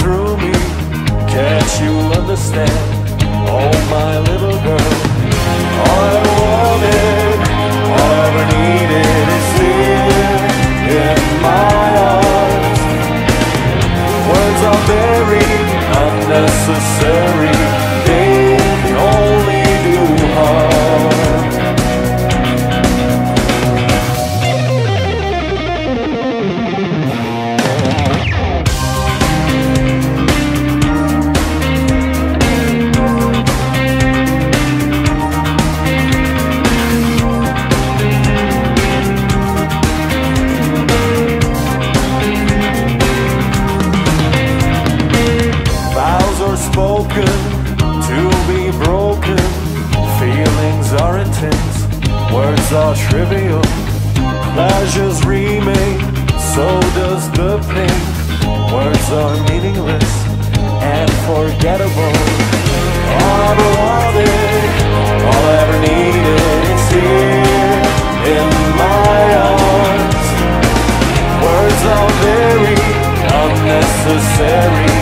through me. Can't you understand? Oh, my little girl. All I ever wanted, all I ever needed is here in my arms. Words are very unnecessary, they can only do harm. Spoken to be broken, feelings are intense, words are trivial, pleasures remain, so does the pain. Words are meaningless and forgettable. All I ever wanted, all I ever needed is here in my arms. Words are very unnecessary,